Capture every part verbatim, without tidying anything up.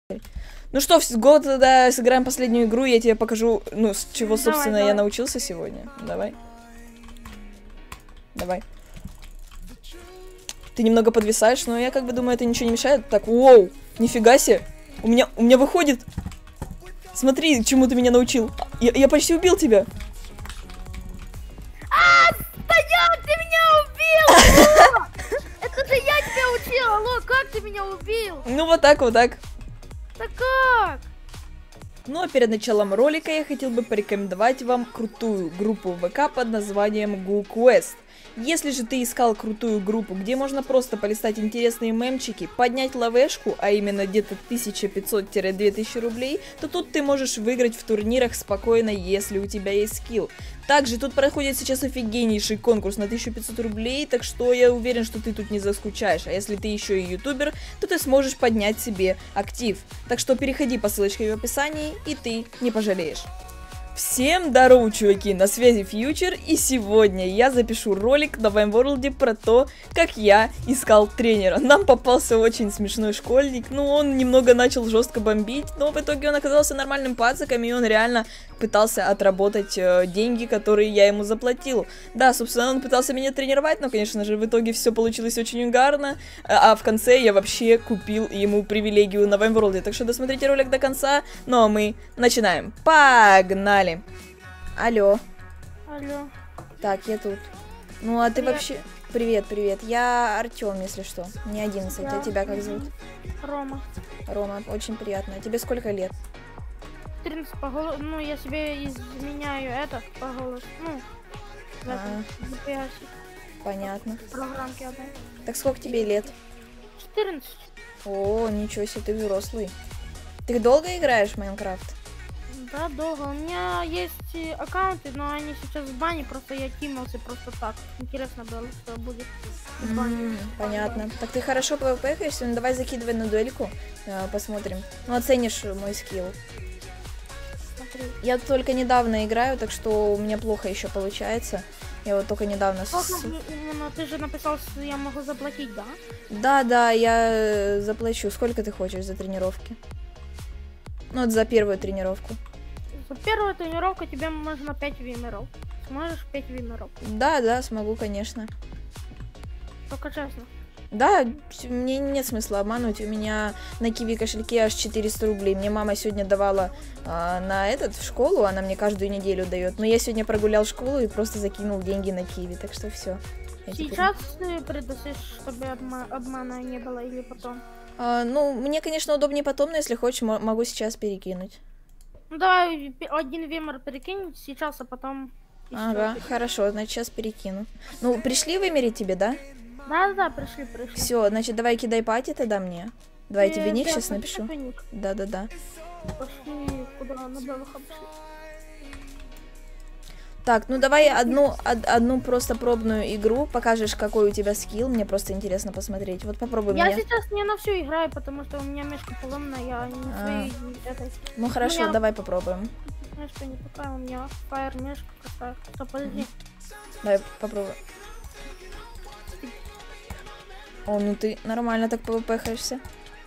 Ну что, год, тогда сыграем последнюю игру, я тебе покажу, ну, с чего, Давай, собственно, давай. я научился сегодня. Давай. Давай. Ты немного подвисаешь, но я как бы думаю, это ничего не мешает. Так, воу, нифига себе. У меня, у меня выходит. Смотри, чему ты меня научил. Я, я почти убил тебя. А, стоять, ты меня убил! Это же я тебя учил, алло, как ты меня убил? Ну вот так, вот так. Да как? Ну а перед началом ролика я хотел бы порекомендовать вам крутую группу ВК под названием GooQuest. Если же ты искал крутую группу, где можно просто полистать интересные мемчики, поднять лавешку, а именно где-то тысяча пятьсот — две тысячи рублей, то тут ты можешь выиграть в турнирах спокойно, если у тебя есть скилл. Также тут проходит сейчас офигеннейший конкурс на тысячу пятьсот рублей, так что я уверен, что ты тут не заскучаешь. А если ты еще и ютубер, то ты сможешь поднять себе актив. Так что переходи по ссылочке в описании, и ты не пожалеешь. Всем здорово, чуваки, на связи Фьючер, и сегодня я запишу ролик на Ваймворлде про то, как я искал тренера. Нам попался очень смешной школьник, ну он немного начал жестко бомбить, но в итоге он оказался нормальным пацаком, и он реально пытался отработать э, деньги, которые я ему заплатил. Да, собственно, он пытался меня тренировать, но, конечно же, в итоге все получилось очень угарно, а, а в конце я вообще купил ему привилегию на Ваймворлде, так что досмотрите ролик до конца, ну а мы начинаем. Погнали! Алло. Алло. Так, я тут. Ну, а ты Привет. вообще... Привет, привет. Я Артем, если что. Не одиннадцать. Да. А тебя как зовут? Рома. Рома, очень приятно. А тебе сколько лет? четырнадцать по голосу, ну я себе изменяю это по голосу, ну, в этом, А, джи пи эс, понятно. в программке одной. Так сколько тебе лет? четырнадцать. О, ничего себе, ты взрослый. Ты долго играешь в Майнкрафт? Да, долго. У меня есть э, аккаунты, но они сейчас в бане, просто я кинулся просто так. Интересно было, что будет в бане. М, понятно. Так ты хорошо пвпхаешься? Ну давай закидывай на дуэльку, э, посмотрим. Ну оценишь мой скилл. Смотри. Я только недавно играю, так что у меня плохо еще получается. Я вот только недавно... с- Сколько мне именно, ты же написал, что я могу заплатить, да? Да, да, я э, заплачу. Сколько ты хочешь за тренировки? Ну, вот за первую тренировку. За первую тренировку тебе можно пять вимеров. Сможешь пять вимеров? Да, да, смогу, конечно. Только честно. Да, вс- мне нет смысла обманывать. У меня на Киви кошельке аж четыреста рублей. Мне мама сегодня давала а, на этот, в школу, она мне каждую неделю дает. Но я сегодня прогулял школу и просто закинул деньги на Киви, так что все. Сейчас ты предусишь, чтобы обма- обмана не было, или потом? ну, мне, конечно, удобнее потом, но если хочешь, мо- могу сейчас перекинуть. Ну давай пи- один вимер перекинь сейчас, а потом... еще. Ага, хорошо, значит, сейчас перекину. Ну, пришли вымерить тебе, да? Да-да, пришли, пришли. Все, значит, давай кидай пати тогда мне. Давай я Ты тебе ник взял сейчас себе напишу. такой ник? Да-да-да. Пошли куда на белых пошли. Так, ну давай одну, од- одну просто пробную игру. Покажешь, какой у тебя скилл. Мне просто интересно посмотреть. Вот попробуй Я меня. сейчас не на всю играю, потому что у меня мешка поломная, я не А. своей этой. Ну хорошо, меня- давай попробуем. Мешка не такая, у меня фаер мешка какая. Что, подожди. Давай попробуем. О, ну ты нормально так пвпхаешься.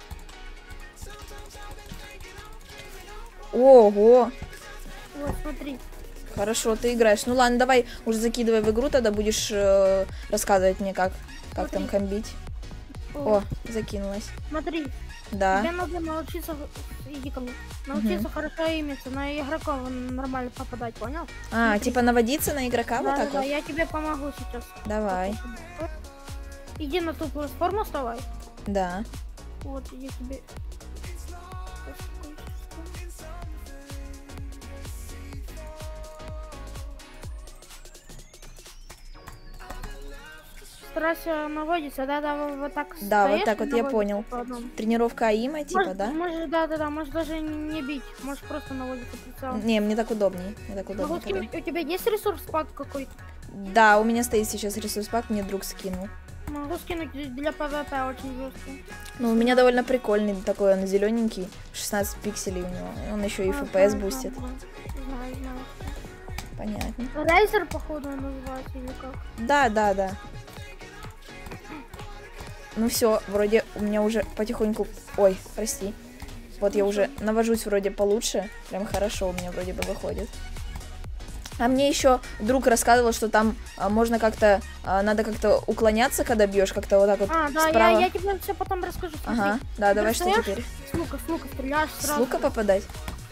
Ого! Вот, смотри. Хорошо, ты играешь. Ну ладно, давай уже закидывай в игру, тогда будешь э, рассказывать мне, как, как там Смотри. комбить. О, О, закинулась. смотри. Да. Тебе надо научиться, иди ко мне, научиться хорошо имиться, на игроков нормально попадать, понял? А, Смотри. типа наводиться на игрока вот Да, так да, да, вот? я тебе помогу сейчас. Давай. Иди на ту платформу, вставай. Да. Вот, я тебе... Старайся наводиться, да, да, вот, вот так. Да, вот стоишь так и вот я наводишься понял. по одному. Тренировка АИМа, типа, Можешь, да? можешь, да, да, да, можешь даже не бить, можешь просто наводиться прицел. Не, мне так удобнее. Мне так удобнее. Могу скинуть, у тебя есть ресурс пак какой-то? Да, у меня стоит сейчас ресурс пак, мне друг скинул. Могу скинуть для пвп очень жесткий. Ну, у меня довольно прикольный такой, он зелененький, шестнадцать пикселей у него. Он еще и А, эф пи эс знаю, бустит. знаю, знаю, знаю. Понятно. Рейзер, походу, называется или как? Да, да, да. Ну все, вроде у меня уже потихоньку... Ой, прости. Вот я уже навожусь вроде получше. Прям хорошо у меня вроде бы выходит. А мне еще друг рассказывал, что там а, можно как-то, а, надо как-то уклоняться, когда бьешь, как-то вот так вот А, да, справа. я, я тебе все потом расскажу. Смотри. Ага, да, Ты давай, что достаешь? теперь? С лука, с лука стреляешь С сразу. лука попадать?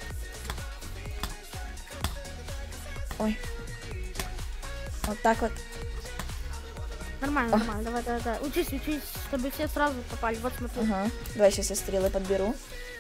Ой. Вот так вот. Нормально, О. нормально, давай, давай, давай. Учись, учись, чтобы все сразу попали. Вот смотри. Ага. Давай сейчас я стрелы подберу.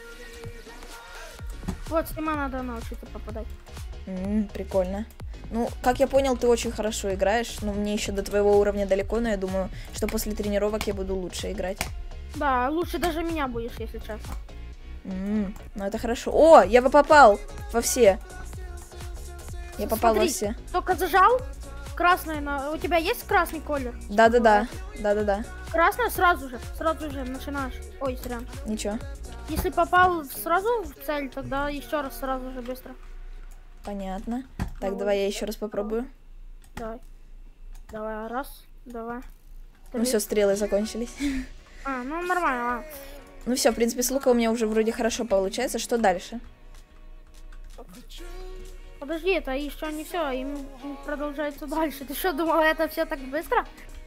Вот, с ними надо научиться попадать. М, прикольно. Ну, как я понял, ты очень хорошо играешь. Но мне еще до твоего уровня далеко, но я думаю, что после тренировок я буду лучше играть. Да, лучше даже меня будешь, если честно. М, ну это хорошо. О, я бы попал во все. Я попал во Смотри, все. только зажал. Красное на... У тебя есть красный колер? Да-да-да. Да-да-да. Красное сразу же, сразу же начинаешь. Ой, сорян. Ничего. Если попал сразу в цель, тогда еще раз сразу же быстро. Понятно. Так, Вот. давай я еще раз попробую. Давай. Давай, раз, давай. Ну три. все, стрелы закончились. А, ну нормально. а. Ну все, в принципе, с лука у меня уже вроде хорошо получается. Что дальше? Подожди, это еще не все, им продолжается дальше. Ты что, думала, это все так быстро?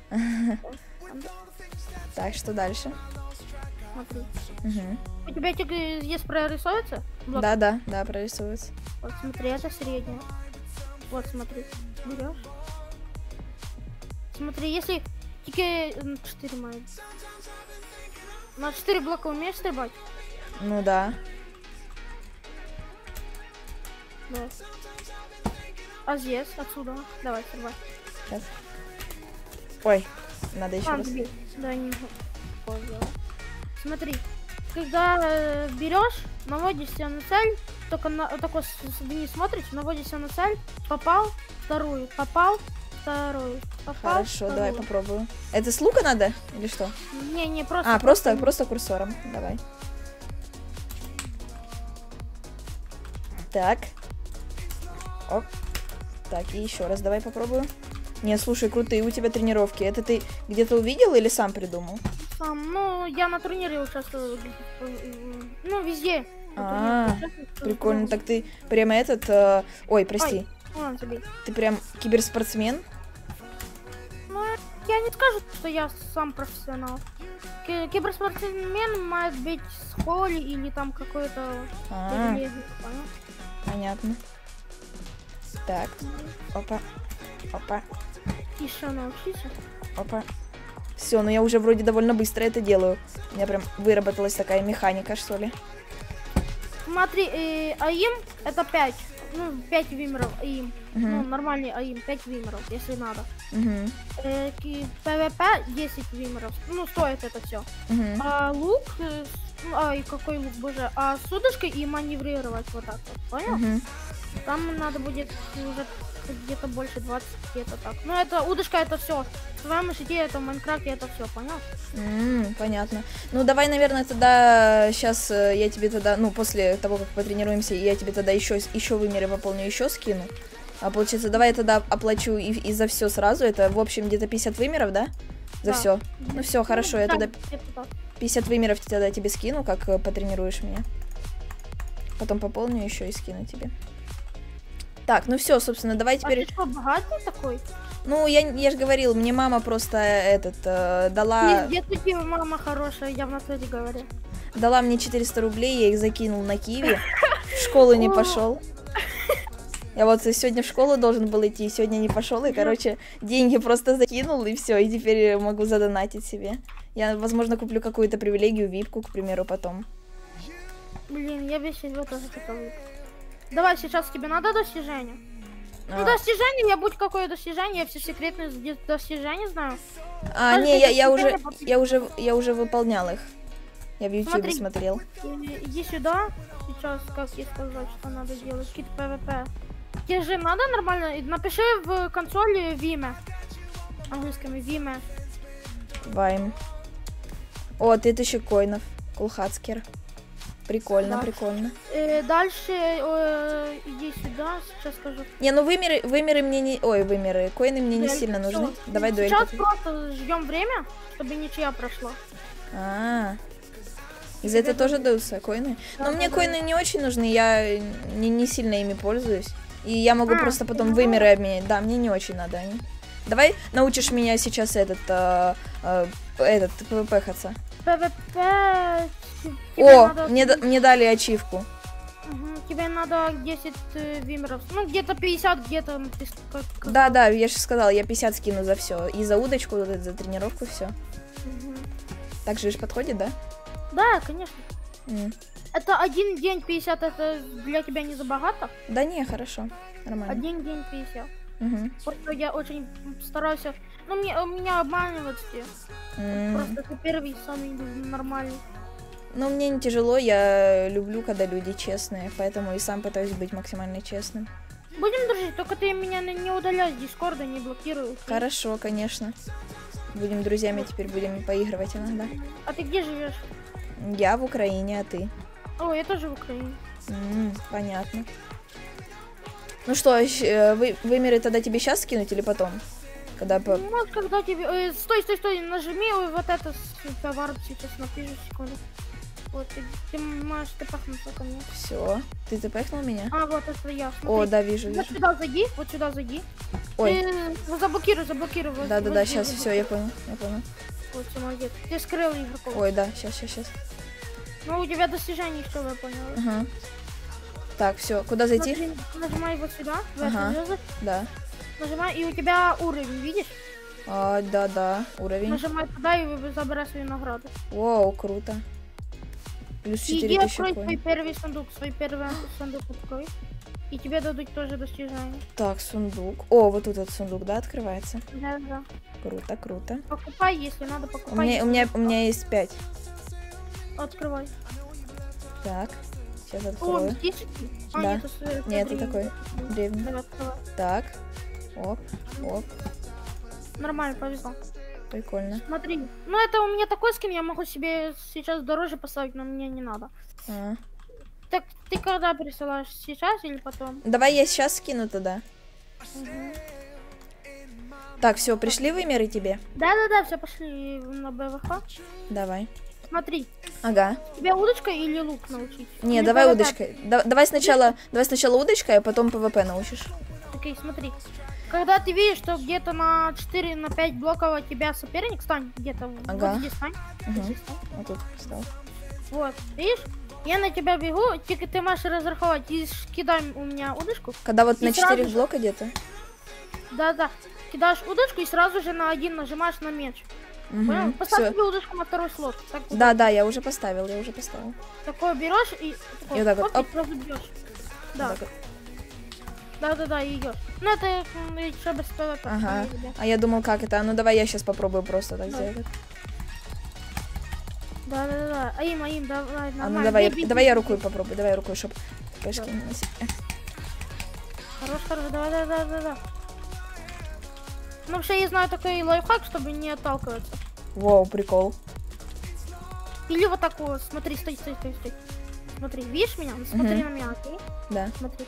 Так, что дальше? Смотри. Угу. У тебя типа есть прорисовывается? Блок? Да, да, да, прорисовывается. Вот смотри, это средняя. Вот смотри, берешь. Смотри, если только четыре мои. На четыре блока умеешь стрибать? Ну да. Да. А здесь, отсюда. Давай, стрибай. Сейчас. Ой, надо еще А, раз. сбей. Да, не позже. Смотри, когда э, берешь, наводишься на цель, только на, такой вниз смотришь, наводишься на цель, попал, вторую, попал, вторую, попал, Хорошо, вторую. давай попробую. Это с лука надо или что? Не, не, просто. А, просто, просто курсором. Давай. Так. Оп. Так, и еще раз давай попробую. Не, слушай, крутые у тебя тренировки. Это ты где-то увидел или сам придумал? Сам, ну, я на турнире участвую, ну, везде. А, прикольно. Так ты прямо этот... э, Ой, прости. Ой, забей. Ты прям киберспортсмен? Ну, я не скажу, что я сам профессионал. Ки- Киберспортсмен может быть с холли или там какой-то А, привилегий, понял? понятно. Так. Опа. Опа. Еще научиться. Опа. Все, ну я уже вроде довольно быстро это делаю. У меня прям выработалась такая механика, что ли. Смотри, э, АИМ это пять. Ну, пять вимеров АИМ. Мгм. Ну, нормальный АИМ, пять вимеров, если надо. Угу. Э, ки- ПВП десять вимеров. Ну, стоит это все. Угу. А лук, э, с- ну, ай, какой лук, боже, а с удочкой и маневрировать вот так вот, понял? Угу. Там надо будет уже где-то больше двадцать, где-то так. Ну, это удочка, это все. В твоем идее это в Майнкрафте, это все, понял? М, понятно. Ну, давай, наверное, тогда сейчас я тебе тогда, ну, после того, как потренируемся, я тебе тогда еще, еще вымеры пополню, еще скину. А получается, давай я тогда оплачу и, и за все сразу. Это, в общем, где-то пятьдесят вымеров, да? За Да. все. Ну, все, хорошо, я да, тогда где-то так. пятьдесят вымеров тогда тебе скину, как э, потренируешь меня. Потом пополню еще и скину тебе. Так, ну все, собственно, давай А теперь... ты что, богатый такой? Ну, я, я же говорил, мне мама просто этот э, дала, Где ты, мама хорошая, я в натуре говорю. дала мне четыреста рублей, я их закинул на Киви, в школу не О. пошел. Я вот сегодня в школу должен был идти, сегодня не пошел, и, короче, деньги просто закинул, и все, и теперь могу задонатить себе. Я, возможно, куплю какую-то привилегию, випку, к примеру, потом. Блин, я без себя тоже хотел. Давай, сейчас тебе надо достижение. Ну, А, достижение, я будь какое достижение, я все секретные сде- достижения знаю. а, каждое не, я, я уже, достижение потом- я уже, я уже выполнял их. Я в ютубе Смотри. смотрел. И- Иди сюда, сейчас, как тебе сказать, что надо делать, какие-то ПВП. Тебе же надо нормально, и напиши в консоли Виме. Английском Виме. Вайм. О, три тысячи коинов. Кулхацкер. Прикольно, Да. прикольно. Э, дальше э, иди сюда, сейчас скажу. Не, ну вымеры, вымеры мне не... Ой, вымеры. Коины мне не Дуэль. сильно Всё. нужны. Давай дуэль. Сейчас просто ждем время, чтобы ничья прошла. А, И За это тебе тоже дадут. даются коины? Да, Но да, мне да. коины не очень нужны, я не, не сильно ими пользуюсь. И я могу А, просто потом ну вымеры обменять. Да, мне не очень надо они. Давай научишь меня сейчас этот, э, э, этот, пвпхаться. ПВП... тебе О, надо- мне, да- мне дали ачивку. Мгм, тебе надо десять э, вимеров. Ну, где-то пятьдесят, где-то... ну, ты с- как- как- Да, да, я же сказала, я пятьдесят скину за все. И за удочку, вот это, за тренировку, все. Мгм. Так же ж подходит, да? Да, конечно. М. Это один день пятьдесят, это для тебя не забагато? Да не, хорошо. Нормально. Один день пятьдесят. Мгм. Просто я очень стараюсь... Ну, мне, меня обманывают все. М. Просто ты первый, самый нормальный. Ну, мне не тяжело, я люблю, когда люди честные, поэтому и сам пытаюсь быть максимально честным. Будем дружить, только ты меня не не удаляй с Дискорда, не блокируй. окей? Хорошо, конечно. Будем друзьями, теперь будем поигрывать иногда. А ты где живешь? Я в Украине, а ты? О, я тоже в Украине. М, понятно. Ну что, щ- э, вы, вымеры тогда тебе сейчас скинуть или потом? Когда по... Ну, вот когда тебе... э, стой, стой, стой, нажми ой, вот это с товаром сейчас, напишу секунду. Вот, ты, ты можешь ты пахнуться ко мне. Все. Ты запахнул меня? А, вот это я, О, смотри. да, вижу, Вот вижу. сюда зайди, вот сюда зайди. Ой, Ты, вот заблокируй, заблокируй. вот- да-да-да, вот здесь сейчас, все, заблокируй. я понял, я понял. Вот, всё, молодец. Ты скрыл игроков. Ой, да, сейчас, сейчас, сейчас. Ну, у тебя достижений, что я поняла. Ага. Так, все, куда зайти? Смотри, нажимай вот сюда, в эту Ага. звезду. Да. Нажимай, и у тебя уровень, видишь? А, да-да, уровень. Нажимай туда и вы- забирай свою награду. Воу, круто. Плюс И иди четыре тысячи открой свой коин. первый сундук, свой первый сундук открой. И тебе дадут тоже достижения. Так, сундук. О, вот тут этот сундук, да, открывается? Да, да. Круто, круто. Покупай, если надо, У покупай. меня, у меня, у меня есть пять. Открывай. Так, сейчас О, открою. птички. А, Да. нет, это, это Нет, это древний. такой древний. Давай, открывай. Так. Оп, оп, Нормально, повезло. прикольно. Смотри. Ну, это у меня такой скин, я могу себе сейчас дороже поставить, но мне не надо. А. Так, ты когда присылаешь? Сейчас или потом? Давай я сейчас скину тогда. Мгм. Так, все, пришли вымеры тебе? Да-да-да, все, пошли на БВХ. Давай. Смотри, Ага. тебя удочкой или лук научить? Не, Или давай ПВП? удочкой. Да- давай сначала, давай сначала удочкой, а потом ПВП научишь. Окей, смотри. Когда ты видишь, что где-то на четыре на пять блоков от тебя соперник, стань где-то Ага. вот здесь стань. Мгм. Вот здесь стань. Вот тут встал. Вот, видишь? Я на тебя бегу, только ты можешь разраховать. И ш- кидай у меня удочку. Когда вот И на сразу четыре же- блока где-то. Да-да. Кидаешь удочку и сразу же на один нажимаешь на меч. Понял? Угу. Поставь Все. себе удочку на второй слот. Так, вот. Да, да, я уже поставил, я уже поставил. Такое берешь и, такой, И вот так вот, хоп, оп. и сразу бьешь. Да, Вот так вот. да-да-да, и идешь. Ну это м, еще без ПВП. Ага. не тебе. А я думал, как это? А ну давай я сейчас попробую просто так Да. сделать. Да-да-да. Аим, Аим, давай, А нормально. ну давай, Бей, я, бей, давай бей, я бей. рукой попробую, давай я рукой, чтоб пешки Да. не носить. Э, Хорош, хорош, давай-давай-давай. Ну вообще я знаю такой лайфхак, чтобы не отталкиваться. Воу, прикол. Или вот так вот, смотри, стой, стой, стой, стой. Смотри, видишь меня? Смотри Мгм. на меня, окей? Да. Смотри.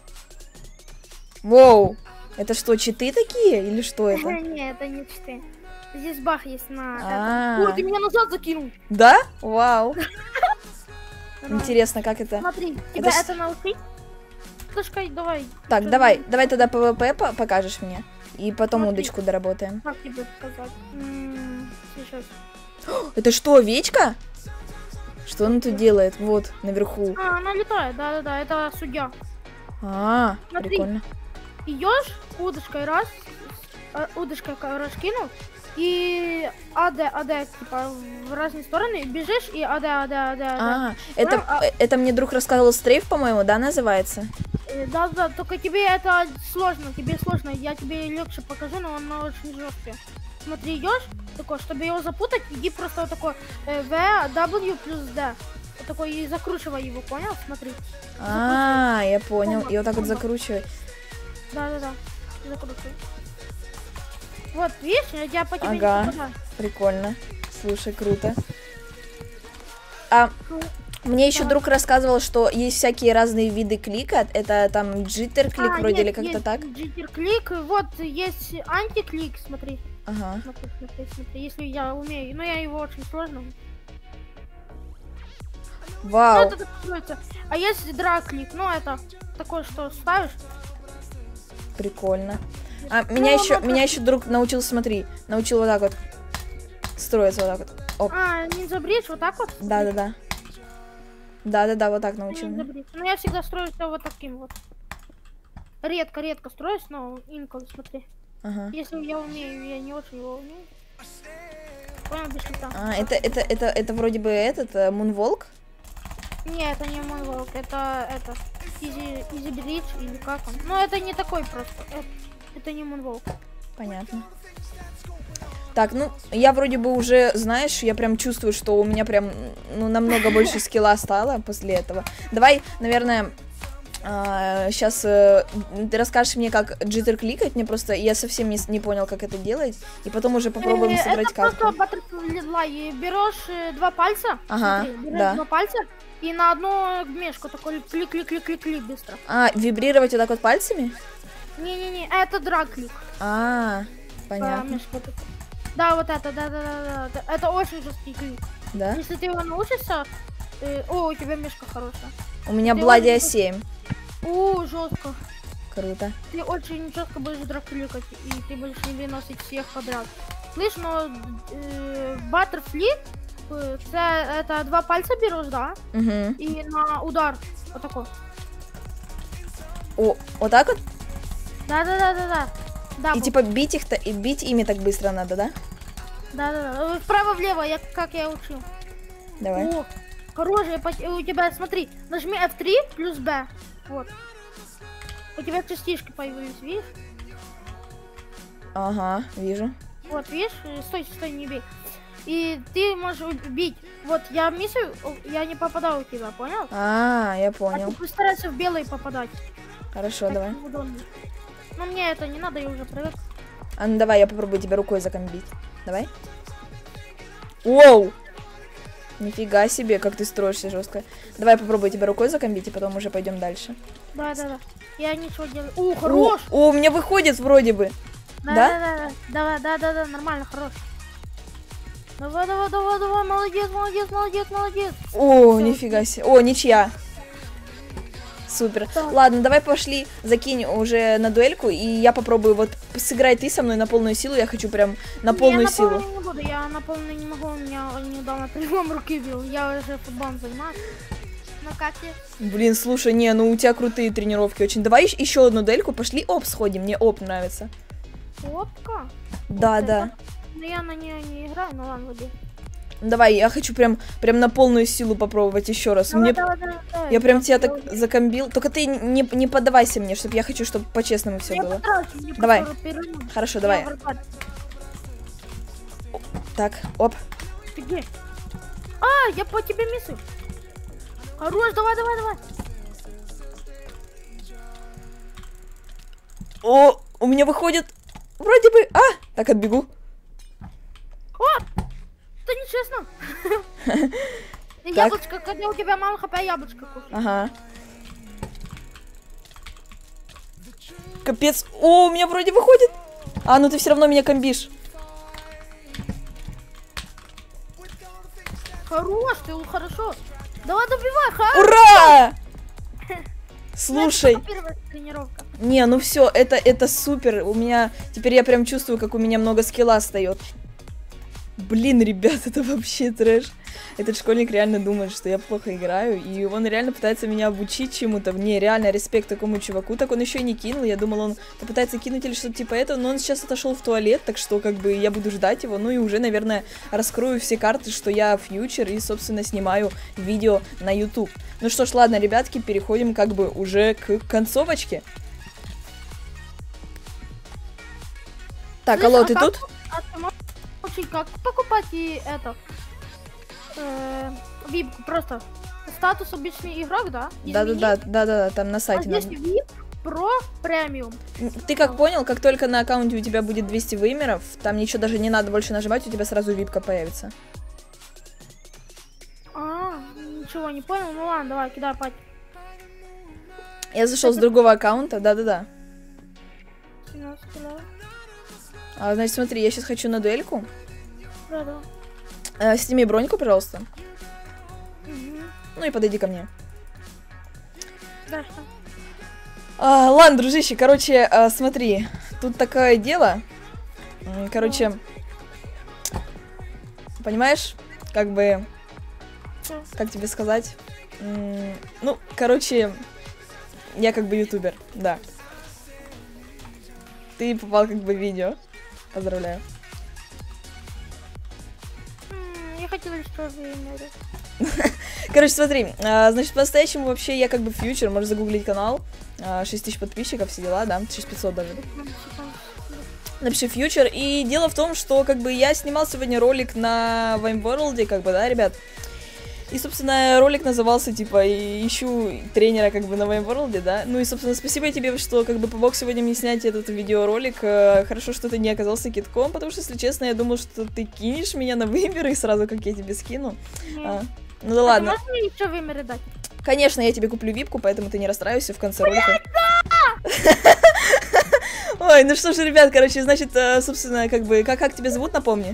Воу. Это что, читы такие? Или что это? Не, это не четыре. Здесь бах есть на А. этом. Ой, ты меня назад закинул. Да? Вау. Нормально. Интересно, как это? Смотри, тебя с- это научить? Слушай, давай. Так, Что давай, ты- давай тогда ПВП по- покажешь мне. И потом Смотри. удочку доработаем. Как тебе сказать? М, Сейчас. Это что, овечка? Что она тут делает? Вот, наверху. А, она летает, да-да-да, это судья. А, Смотри. прикольно. Идешь, удочкой раз, а, удочкой ка- раскинул, и АД, АД, типа, в разные стороны, бежишь, и АД, АД, АД, АД. А, это, а- э, это мне друг рассказывал, стрейф, по-моему, да, называется? Э, Да-да, только тебе это сложно, тебе сложно, я тебе легче покажу, но оно очень жесткое. Смотри, идешь, такой, чтобы его запутать, иди просто вот такой э, V, W плюс D. Вот такой и закручивай его, понял? Смотри. А, я понял. Комбо, И вот так вот комбо. закручивай. Да-да-да, закручивай. Вот, видишь, я по тебе Ага. не попадаю. Прикольно. Слушай, круто. А Ну, мне еще давай. друг рассказывал, что есть всякие разные виды клика. Это там джиттер клик а, вроде нет, или как-то есть так. джиттер-клик, вот есть антиклик, смотри. Ага. Смотри, смотри, смотри, если я умею, но я его очень сложно. Ну, Вау. это так строится. А есть драг-клик, ну, это такое, что ставишь. Прикольно. А Ну, меня еще, ну, меня еще друг научил, смотри, научил вот так вот строиться, вот так вот. Оп. А, Ninja Bridge, вот так вот? Да-да-да. Да-да-да, вот так научил. Ninja Bridge. Ну, я всегда строю всё вот таким вот. Редко-редко строюсь, но инколи, смотри. Ага. Если я умею, я не очень его умею. Понял, без шута. А, это, это, это, это вроде бы этот, э, Moonwalk? Не, это не Moonwalk, это, это, Easy, Easy Bridge или как он. Ну, это не такой просто, это, это не Moonwalk. Понятно. Так, ну, я вроде бы уже, знаешь, я прям чувствую, что у меня прям, ну, намного больше скилла стало после этого. Давай, наверное, сейчас э, ты расскажешь мне, как джиттер кликать, мне просто, я совсем не, не понял, как это делать, и потом уже попробуем Э, сыграть это карту. просто Butterfly. Берешь э, два пальца, Ага, смотри, берешь да. два пальца и на одну мешку такой клик-клик-клик-клик быстро. А, вибрировать вот так вот пальцами? Не-не-не, это драг-клик. А, по понятно. мешку. Да, вот это, да-да-да, да. Это очень жесткий клик. Да? Если ты его научишься, э, о, у тебя мешка хорошая. У меня Ты Бладия очень- семь. О, жестко. Круто. Ты очень жестко будешь драг-кликать, и ты будешь не выносить всех подряд. Слышь, но э, Butterfly, э, это, это два пальца берешь, да? Угу. И на удар вот такой. О, вот так вот? Да-да-да-да-да. Да, И типа бить их-то, и бить ими так быстро надо, да? да-да-да. Вправо-влево, я, как я учил. Давай. О, хороший, я пот- у тебя, смотри, нажми эф три плюс Б. Вот. У тебя частички появились, видишь? Ага, вижу. Вот, видишь? Э, Стой, стой, не бей. И ты можешь убить. Вот, я миссию, о, я не попадаю у тебя, понял? А, я А понял. ты постарайся в белый попадать. Хорошо, Так давай. удобно. Но мне это не надо, я уже привык. А ну давай, я попробую тебя рукой закомбить. Давай. Воу! Нифига себе, как ты строишься жестко. Давай попробую тебя рукой закомбить, и потом уже пойдем дальше. Да, да, да. Я ничего делаю. О, хорош! О, о, у меня выходит вроде бы. Да, да? да, да, давай, да, да, да, нормально, хорош. Давай, давай, давай, давай, молодец, молодец, молодец, молодец. О, Всё. нифига себе. О, ничья. Супер. Так. Ладно, давай пошли, закинь уже на дуэльку, и я попробую, вот сыграй ты со мной на полную силу, я хочу прям на полную я силу. на полную не буду, я на полную не могу, у меня недавно перелом руки бил, я уже футболом занимаюсь. Ну как ты? Блин, слушай, не, ну у тебя крутые тренировки очень. Давай ещё- еще одну дуэльку, пошли оп сходим, мне оп нравится. Опка? Да, Вот да. это. Ну я на нее не играю, ну ладно, води. Давай, я хочу прям, прям на полную силу попробовать еще раз. Давай, Мне, давай, давай, давай. я прям тебя Давай. так закомбил. Только ты не, не поддавайся мне, чтобы я хочу, чтобы по-честному все Я было. постараюсь, мне Давай. просто перелом. Хорошо, Я давай. вратарь. Так, оп. Ты где? А, я по тебе миссу. Хорош, давай, давай, давай. О, у меня выходит вроде бы... А, так, отбегу. О, это нечестно. Яблочко, когда у тебя мало хп, яблочко кушай. Ага. Капец. О, у меня вроде выходит. А, ну ты все равно меня комбишь. Хорош, ты хорошо. Давай добивай, ха. Ура! Слушай. Это первая тренировка. Не, ну все, это, это супер. У меня... Теперь я прям чувствую, как у меня много скилла встает. Блин, ребят, это вообще трэш. Этот школьник реально думает, что я плохо играю, и он реально пытается меня обучить чему-то. Мне реально респект такому чуваку. Так он еще и не кинул. Я думала, он попытается кинуть или что-то типа этого, но он сейчас отошел в туалет, так что как бы я буду ждать его. Ну и уже, наверное, раскрою все карты, что я фьючер, и, собственно, снимаю видео на YouTube. Ну что ж, ладно, ребятки, переходим как бы уже к концовочке. Так, Слышь, алло, а ты как- тут? А ты можешь научить, как покупать и это? Э, випку просто. Статус обычный игрок, да? Да-да-да, да-да-да, там на А сайте здесь надо. вип про премиум. Ты как понял, как только на аккаунте у тебя будет двести вымеров, там ничего даже не надо больше нажимать, у тебя сразу випка появится. А, ничего не понял. Ну ладно, давай, кидай пать. Я зашел с другого аккаунта, да-да-да. семнадцать, да. А, значит, смотри, я сейчас хочу на дуэльку. Да, да. Э, сними броньку, пожалуйста. Мгм. Ну и подойди ко мне. Да, что? А, ладно, дружище, короче, а, смотри, тут такое дело. Короче, понимаешь, как бы, Что? как тебе сказать? М, Ну, короче, я как бы ютубер, да. Ты попал как бы в видео. Поздравляю. М, Я хотела что вымерить. Короче, смотри, а, значит, по-настоящему вообще я как бы фьючер, можешь загуглить канал, а, шесть тысяч подписчиков, все дела, да, шесть пятьсот даже. Напиши фьючер, и дело в том, что как бы я снимал сегодня ролик на Vimeworld, как бы, да, ребят, и, собственно, ролик назывался, типа, ищу тренера, как бы, на Vimeworld, да, ну и, собственно, спасибо тебе, что, как бы, помог сегодня мне снять этот видеоролик, хорошо, что ты не оказался китком, потому что, если честно, я думал, что ты кинешь меня на вымеры сразу, как я тебе скину. А, ну да А ладно. ты можешь мне еще вымеры дать? Конечно, я тебе куплю випку, поэтому ты не расстраивайся в конце ролика. Ой, ну что ж, ребят, короче, значит, э, собственно, как бы, как, как тебя зовут, напомни?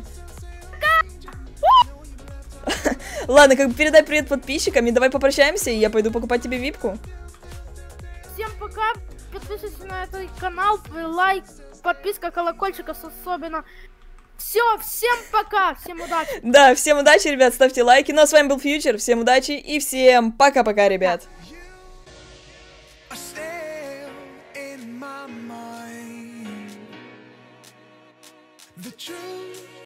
Ладно, как бы передай привет подписчикам, и давай попрощаемся, и я пойду покупать тебе випку. Всем пока, подписывайтесь на этот канал, лайк, подписка, колокольчик особенно. Все, всем пока, всем удачи. Да, всем удачи, ребят, ставьте лайки. Ну а с вами был Фьючер, всем удачи и всем пока-пока, ребят. The truth